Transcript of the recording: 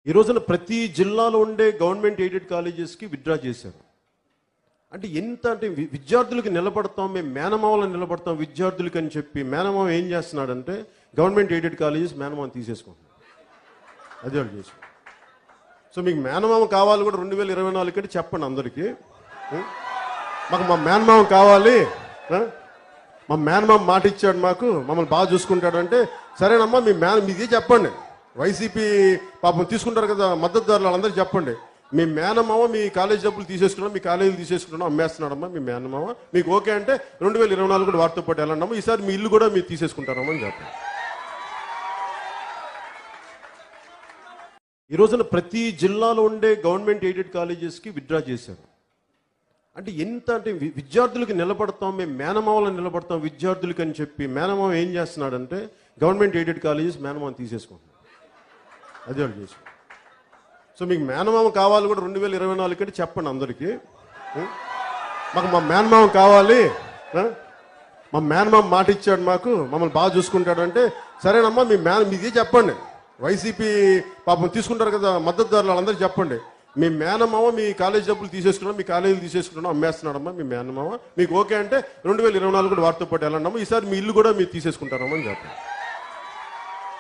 ఈ రోజున ప్రతి జిల్లాలో ఉండే గవర్నమెంట్ ఎయిడెడ్ కాలేజెస్కి విత్డ్రా చేశారు. అంటే ఎంత అంటే విద్యార్థులకు నిలబడతాం, మేము మేనమావలను నిలబడతాం విద్యార్థులకి అని చెప్పి మేనమావ ఏం చేస్తున్నాడంటే గవర్నమెంట్ ఎయిడెడ్ కాలేజెస్ మేనమావని తీసేసుకుంటున్నాడు. అదే వాళ్ళు చేసి. సో మీకు మేనమావ కావాలి కూడా 2024 కంటే చెప్పండి అందరికీ. మాకు మా మేనమావ కావాలి, మా మేనమావ మాట ఇచ్చాడు, మాకు మమ్మల్ని బాగా చూసుకుంటాడు అంటే సరేనమ్మా మీది చెప్పండి. వైసీపీ పాపం తీసుకుంటారు కదా మద్దతుదారులు, వాళ్ళందరికీ చెప్పండి మీ మేనమావ మీ కాలేజ్ డబ్బులు తీసేసుకున్నాం, మీ కాలేజీలు తీసేసుకున్నాం, అమ్మేస్తున్నాడమ్మా మీ మేనమావ, మీకు ఓకే అంటే 2024 కూడా వారితో పాటు వెళ్ళండమ్మా, ఈసారి మీ ఇల్లు కూడా మీరు తీసేసుకుంటారమ్మా అని చెప్పండి. ఈ రోజున ప్రతి జిల్లాలో ఉండే గవర్నమెంట్ ఎయిడెడ్ కాలేజెస్కి విత్డ్రా చేశారు. అంటే ఎంత అంటే విద్యార్థులకు నిలబడతాం, మేము మేనమావలను నిలబడతాం విద్యార్థులకి అని చెప్పి మేనమావ ఏం చేస్తున్నాడంటే గవర్నమెంట్ ఎయిడెడ్ కాలేజెస్ మేనమావని తీసేసుకుంటున్నాడు. అదే వాళ్ళు చేసి. సో మీకు మేనమావ కావాలి కూడా 2024 కంటే చెప్పండి అందరికీ. మాకు మా మేనమావ కావాలి, మా మేనమావ మాట ఇచ్చాడు, మాకు మమ్మల్ని బాగా చూసుకుంటాడు అంటే సరేనమ్మా మీది చెప్పండి. వైసీపీ పాపం తీసుకుంటారు కదా మద్దతుదారులు, వాళ్ళందరికీ చెప్పండి మీ మేనమావ మీ కాలేజ్ డబ్బులు తీసేసుకున్నాం, మీ కాలేజీలు తీసేసుకున్నాం, అమ్మేస్తున్నాడమ్మా మీ మేనమావ, మీకు ఓకే అంటే 2024 కూడా వారితో పాటు వెళ్ళండమ్మా, ఈసారి మీ ఇల్లు కూడా మీరు తీసేసుకుంటారమ్మా అని చెప్పండి.